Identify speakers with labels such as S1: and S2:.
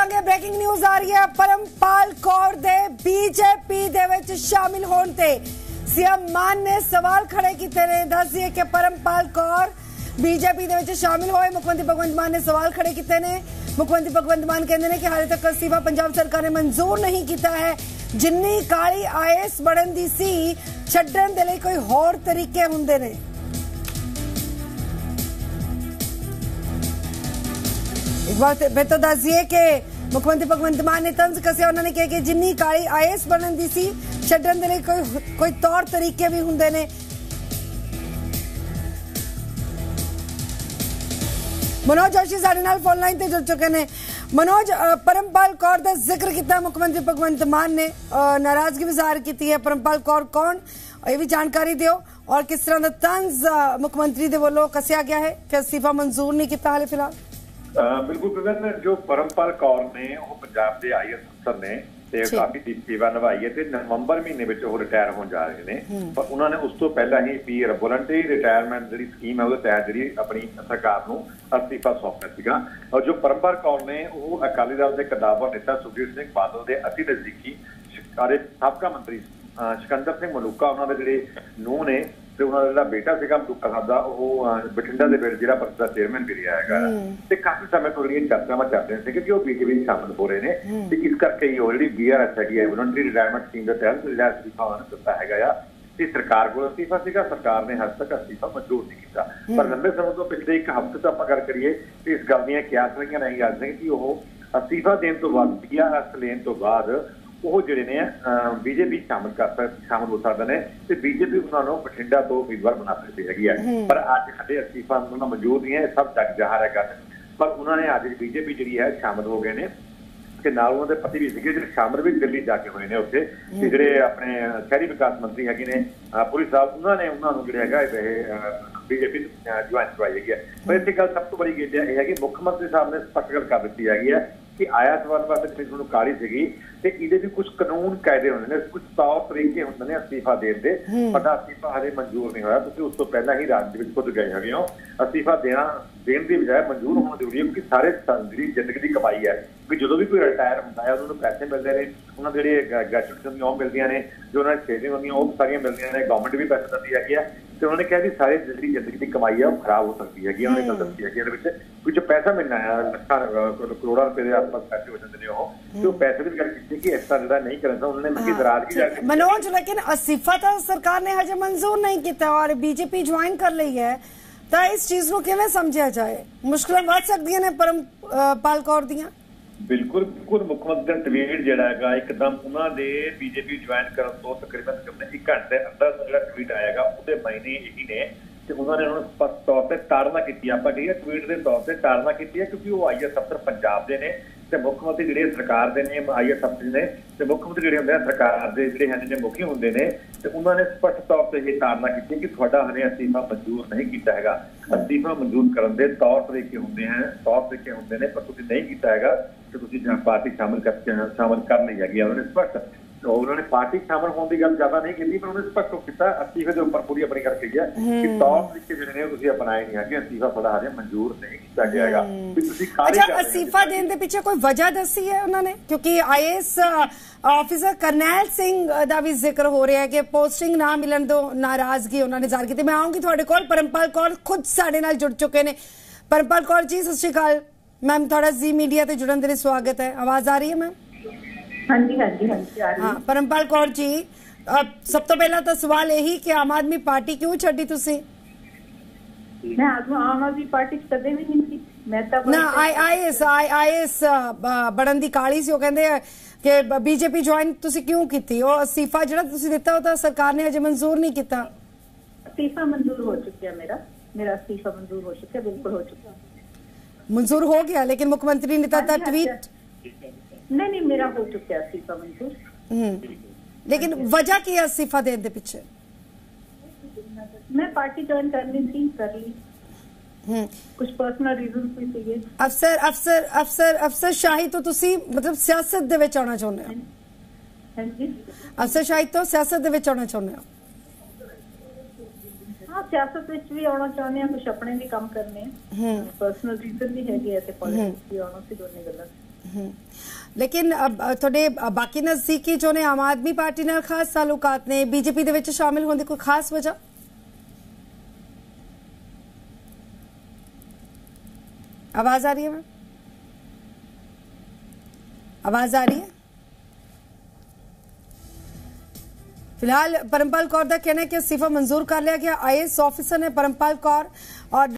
S1: दसांगे breaking news आ रही है परमपाल कौर दे बीजेपी दे विच शामिल होने ते सीएम मान ने सवाल खड़े कीते ने। दस दिए कि परमपाल कौर बीजेपी दे विच शामिल होए। मुख्यमंत्री भगवंत मान ने सवाल खड़े कीते ने। मुख्यमंत्री भगवंत मान कहंदे ने कि हाले तक इस्तीफा पंजाब सरकार ने मंजूर नहीं किया है। जिन्नी काली आईएएस बनन दी सी छड्डण दे लई कोई होर तरीके हुंदे ने। एक बार मैं तो दस दिए कि मुख्यमंत्री भगवंत मान ने तंज कसिया। उन्होंने कहा कि जिन्नी काली आईएएस बनन दी सी छड्डण दे लई कोई तौर तरीके भी हुंदे ने। मनोज जोशी साडे नाल फोन लाइन ते जुड़ चुके ने। मनोज, परमपाल कौर का जिक्र किया मुख्यमंत्री भगवंत मान ने, नाराजगी भी जाहिर की है। परमपाल कौर कौन, ये भी जानकारी दियो, और किस तरह का तंज मुख्यमंत्री दे वल्लों कसिया गया है कि इस्तीफा मंजूर नहीं किया हाले फिलहाल।
S2: बिल्कुल गगन, जो परमपाल कौर ने पंजाब के आईएएस अफसर ने काफी सेवा निभाई है। नवंबर महीने में रिटायर होने जा रहे हैं, पर उन्होंने उस तो पहला ही वॉलंटरी रिटायरमेंट जी स्कीम है तहत जी अपनी सरकार को अस्तीफा सौंपना। और जो परमपाल कौर ने अकाली दल के कदावर नेता सुखबीर सिंह बादल के अति नजदीकी साबका मंत्री सिकंदर सिंह मलूका उन्होंने जो नूह ने उन्होंने बेटा मलूका साहब का बठिंडा के पिंड जिला परिषद का चेयरमैन भी रहा है। काफी समय तो चर्चावां चल रही थी कि वो बीजेपी शामिल हो रहे हैं। इस करके ही जी BRS है वॉलंटरी रिटायरमेंट स्कीम के तहत जो अस्तीफा उन्होंने दिता है। सरकार को अस्तीफा सीगा, सरकार ने हज तक अस्तीफा मंजूर नहीं किया। पर लंबे समय तो पिछले एक हफ्ते तो आप गल करिए तो इस गल क्यास रही नहीं गल कि वह अस्तीफा देने तो बाद BRS लेने तो बाद वो जिहड़े ने बीजेपी शामिल हो सकते हैं तो बीजेपी उन्होंने बठिंडा तो उम्मीदवार बना सकती है। पर अज हजे अस्तीफा उन्होंने मंजूर नहीं है, सब जग जाहिर है गल। पर उन्होंने अज बीजेपी जी है शामिल हो गए हैं कि नाल उन्होंने पति भी सीगे जो शामिल भी दिल्ली जाके हुए हैं उत्थे। जिहड़े अपने शहरी विकास मंत्री है पुरी साहब उन्होंने उन्होंने बीजेपी ज्वाइन करवाई है। पर इस गल सब तो बड़ी गल यह है कि मुख्यमंत्री साहब ने स्पष्ट गल कर दी है कि आयात वास्ते थोड़ी काली सी ये भी कुछ कानून कायदे होंगे, कुछ तौर तरीके होंगे अस्तीफा देने के। पर अस्तीफा हजे मंजूर नहीं होया। तुसीं उस तो पहला ही राज्य में खुद गए हो। अस्तीफा देने की बजाय मंजूर होना जरूरी है, क्योंकि सारे जी जिंदगी की कमाई है कि जो भी कोई रिटायर होता है उन्होंने पैसे मिलते हैं, उन्होंने जो गैजेट्स होंगे वो मिलती हैं, जो उन्होंने सेविंग होंगी वो सारिया मिलती हैं, गवर्नमेंट भी पैसे दिती है। तो उन्होंने कहा कि सारी जिंदगी की कमाई है वो खराब हो सकती है। उन्होंने गल दसी है कि जो पैसा मिलना है लखा करोड़ों रुपए के आसपास पैसे हो जाते हैं, तो पैसे की गल की कि इस तरह नहीं करना। उन्होंने नाराजगी
S1: मनोज, लेकिन अस्तीफा तो सरकार ने हजे मंजूर नहीं किया और बीजेपी ज्वाइन कर ली है, तो इस चीज को किवें समझा जाए? मुश्किल बढ़ सकती ने परमपाल कौर दियां?
S2: बिल्कुल बिल्कुल। मुख्यमंत्री ट्वीट जोड़ा है एकदम उन्होंने बीजेपी ज्वाइन करने तो तकरीबन 1 घंटे अंदर जो ट्वीट आएगा वो मायने यही ने कि उन्होंने स्पष्ट तौर पर ताड़ना की। आप कही ट्वीट के तौर पर ताड़ना की है, क्योंकि वो आईएएस अफसर पंजाब के ने ते मुख्यमंत्री जिहड़े सरकार के ने आईएएस अफसर ने ते मुख्यमंत्री जिहड़े हुंदे सरकार के जिहड़े हैं जो मुखी हुंदे ने, ते उन्होंने स्पष्ट तौर पर यह ताड़ना की कि तुहाडा हले अस्तीफा मंजूर नहीं किया है। अस्तीफा मंजूर करने के तौर तरीके होंगे हैं, तौर तरीके होंगे ने, पर तुसीं नहीं किया है तो तुसीं पार्टी शामिल कर ली है। उन्होंने स्पष्ट उन्होंने पार्टी शामिल होने की गल ज्यादा नहीं की, पर उन्होंने स्पष्ट किया अस्तीफे के उपर पूरी अपनी गल कही है कि तौर तरीके जिहड़े अपनाए नहीं है, अस्तीफा थोड़ा हजे मंजूर नहीं किया गया है।
S1: अच्छा, अस्तीफा देने के पीछे कोई वजह दसी है उन्होंने? क्योंकि आईएएस ऑफिसर करनैल सिंह का भी जिक्र हो रहा है कि पोस्टिंग ना मिलन तो नाराजगी उन्होंने जाहिर की। मैं आऊंगी थोड़े कोल। परमपाल कौर खुद साडे नाल जुड़ चुके हैं। परमपाल कौर जी, सत श्री अकाल मैम, थोड़ा जी मीडिया से जुड़न के लिए स्वागत है। आवाज आ रही है मैम?
S3: हाँ जी हाँ जी हाँ जी आ रही है।
S1: हाँ, परमपाल कौर जी, सब तो पहला तो सवाल यही कि आम आदमी पार्टी क्यों छड्डी तुसी?
S3: मैं आम आदमी पार्टी कदे भी नहीं थी। मैं तो
S1: ना आईएएस बनन दी काली सी, कहंदे कि बीजेपी ज्वाइन तुसी क्यों कीती? और अस्तीफा जिहड़ा तुसी दिता वो तो सरकार ने अजे मंजूर नहीं किया।
S3: अस्तीफा मंजूर हो चुका है, मेरा अस्तीफा मंजूर हो चुका है, बिल्कुल हो चुका है,
S1: मंजूर हो गया। लेकिन मुख्यमंत्री ने तो ट्वीट
S3: नहीं मेरा हो चुका है अस्तीफा मंजूर।
S1: लेकिन वजह की है अस्तीफा देने के पीछे?
S3: मैं पार्टी ज्वाइन करनी थी, कर ली। कुछ पर्सनल रीजन भी थे।
S1: अफसर शाही तो तुसी मतलब सियासत दे विच आना चाहुंदे हो?
S3: हां जी,
S1: अफसर शाही तो सियासत दे विच आना चाहुंदे हो?
S3: हाँ, सियासत विच भी आना चाहते हैं, कुछ अपने भी काम करने, पर्सनल रीजन भी है, पॉलिटिक्स भी आना सी, दोनों गल्लां।
S1: लेकिन थोड़े बाकी नजदीकी जो ने आम आदमी पार्टी नाल खास ताल्लुकात ने बीजेपी दे विच शामिल होने की कोई खास वजह? आवाज आ रही है मैम? आवाज आ रही है? फिलहाल परमपाल कौर का कहना है कि इस्तीफा मंजूर कर लिया गया। IAS ऑफिसर ने परमपाल कौर और